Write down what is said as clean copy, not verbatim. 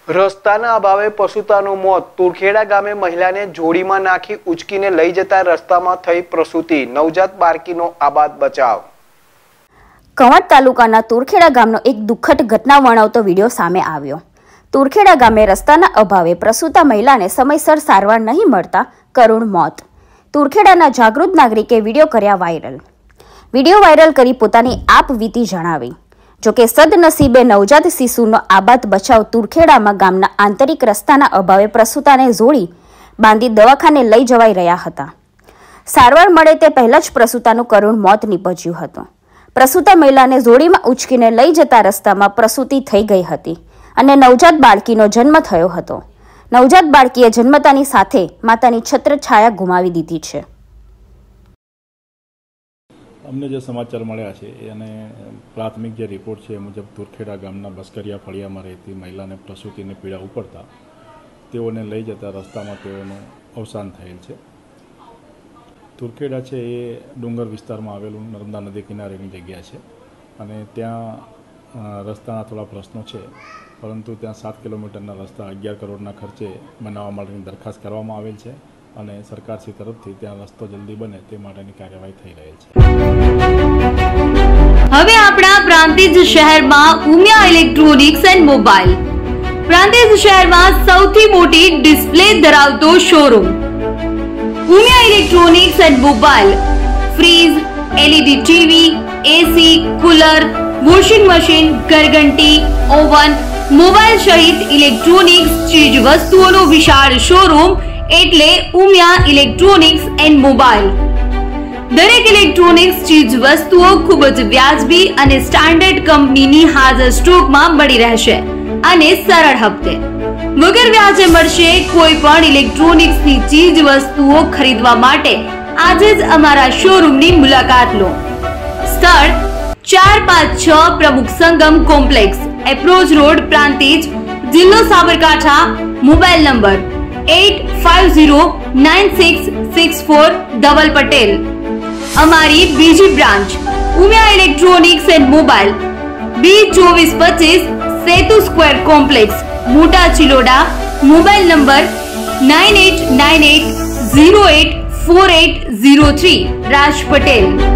રસ્તાના અભાવે પશુતાનું મોત. તુરખેડા ગામે મહિલાને જોડીમાં નાખી ઉચકીને લઈ જતા રસ્તામાં થઈ પ્રસૂતિ. નવજાત બાળકીનો આબાદ બચાવ. કવાંટ તાલુકાના તુરખેડા ગામનો એક દુઃખદ ઘટના વર્ણવતો વિડીયો સામે આવ્યો. તુરખેડા ગામે રસ્તાના અભાવે પ્રસૂતા મહિલાને સમયસર સારવાર નહીં મળતા કરુણ મોત. તુરખેડાના જાગૃત નાગરિકે વિડીયો કર્યા વાયરલ. વિડીયો વાયરલ કરી પોતાની આપવીતી જણાવી. જોકે સદનસીબે નવજાત શિશુનો આબાદ બચાવ તુરખેડામાં ગામના આંતરિક રસ્તાના અભાવે પ્રસૂતાને જોડી બાંધી દવાખાને લઈ જવાઈ રહ્યા હતા. સારવાર મળે તે પહેલા જ પ્રસૂતાનું કરુણ મોત નીપજ્યું હતું. પ્રસૂતા મહિલાને જોડીમાં ઉચકીને લઈ જતા રસ્તામાં પ્રસૂતિ થઈ ગઈ હતી અને નવજાત બાળકીનો જન્મ થયો હતો. નવજાત બાળકીએ જન્મતાની સાથે માતાની છત્રછાયા ગુમાવી દીધી છે. અમને જે સમાચાર મળ્યા છે અને પ્રાથમિક જે રિપોર્ટ છે એ મુજબ તુરખેડા ગામના બસ્કરિયા ફળિયામાં રહેતી મહિલાને પ્રસૂતિની પીડા ઉપડતા તેઓને લઈ જતા રસ્તામાં તેઓનું અવસાન થયેલ છે. તુરખેડા છે એ ડુંગર વિસ્તારમાં આવેલું નર્મદા નદી કિનારેની જગ્યા છે અને ત્યાં રસ્તાના થોડા પ્રશ્નો છે, પરંતુ ત્યાં 7 કિલોમીટરના રસ્તા 11 કરોડના ખર્ચે બનાવવા માટેની દરખાસ્ત કરવામાં આવેલ છે અને સરકારશ્રી તરફથી ત્યાં રસ્તો જલ્દી બને તે માટેની કાર્યવાહી થઈ રહેલ છે. હવે આપણા પ્રાંતિજ શહેરમાં Umiya electronics and mobile. Prantij શહેરમાં સૌથી મોટી ડિસ્પ્લે ધરાવતો showroom Umiya electronics and mobile. Fridge, LED TV, AC, cooler, washing machine, ઘરઘંટી, ઓવન, મોબાઈલ સહિત ઇલેક્ટ્રોનિક્સ ચીજ વસ્તુઓનો વિશાળ શોરૂમ એટલે ઉમિયા ઇલેક્ટ્રોનિક્સ એન્ડ મોબાઈલ. દરેક ઇલેક્ટ્રોનિક્સ ચીજ વસ્તુઓ ખૂબ જ વ્યાજબી અને સ્ટાન્ડર્ડ કંપનીની હાજર સ્ટોકમાં મળી રહેશે અને સરળ હપ્તે વગર વ્યાજે મળશે. કોઈ પણ ઇલેક્ટ્રોનિક્સની ચીજ વસ્તુઓ ખરીદવા માટે આજે જ અમારા શોરૂમની મુલાકાત લો. સ્થળ 456 Pramukh Sangam complex, approach road, Prantij, જિલ્લો સાબરકાંઠા. Mobile number 85096646 Dhaval Patel. અમારી બીજી branch Umiya electronics and mobile, B2425 Setu square complex, Mota Chiloda. Mobile number 9898084803. Raj Patel.